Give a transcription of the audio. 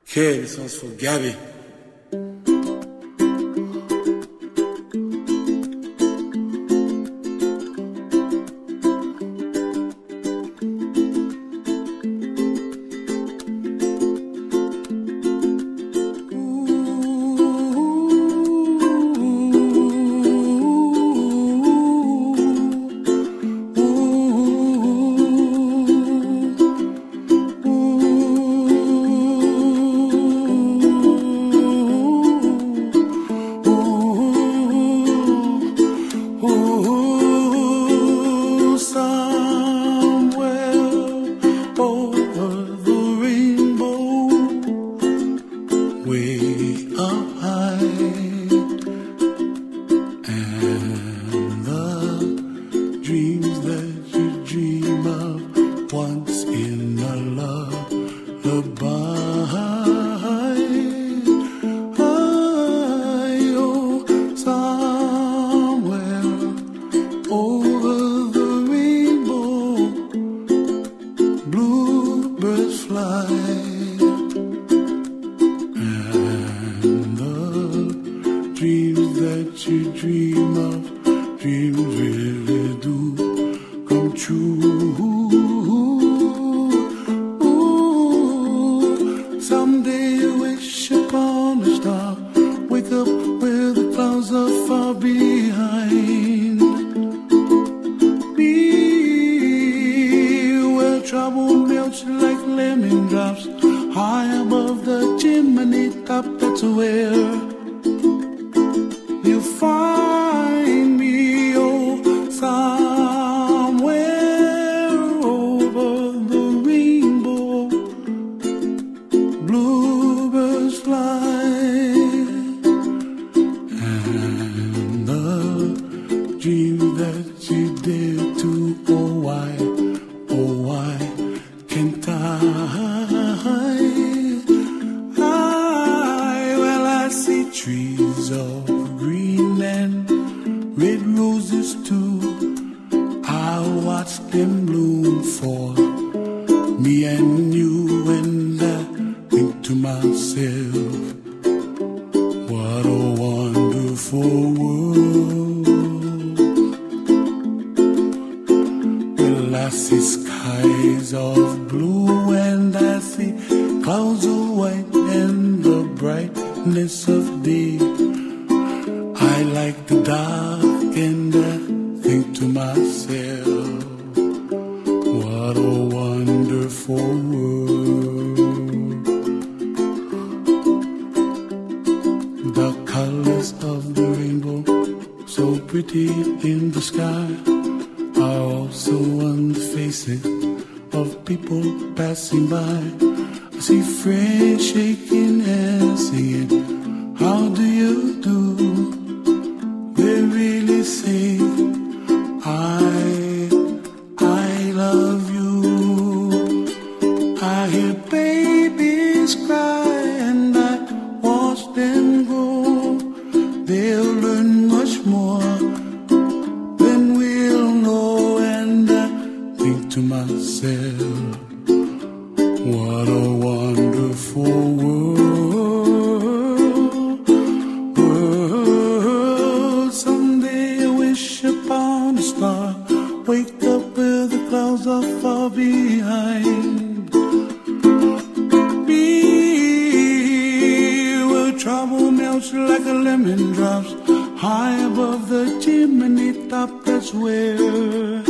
Okay, this one's for Gabby. Way up high, and the dreams that you dream of once in a lullaby. Oh, somewhere over the rainbow, bluebirds fly. Dreams that you dream of, dreams really do come true. Ooh, someday you wish upon a star, wake up where the clouds are far behind. Be where trouble melts like lemon drops, high above the chimney top. That's where you find me, oh, somewhere over the rainbow, bluebirds fly, and the dream that you dare to, oh why can't I? Well, I see trees of green and red roses too. I'll watch them bloom for me and you, and I think to myself, what a wonderful world. Well, I see skies of blue and I see clouds of white and the brightness of day. I like the dark and I think to myself, what a wonderful world. The colors of the rainbow, so pretty in the sky, are also on the faces of people passing by. I see friends shaking hands singing, how do you do? They really say, I love you. I hear babies cry and I watch them grow. They'll learn much more than we'll know, and I think to myself, what a wonderful world. Someday I wish upon a star, wake up where the clouds are far behind. Be where trouble melts like a lemon drops, high above the chimney top. That's where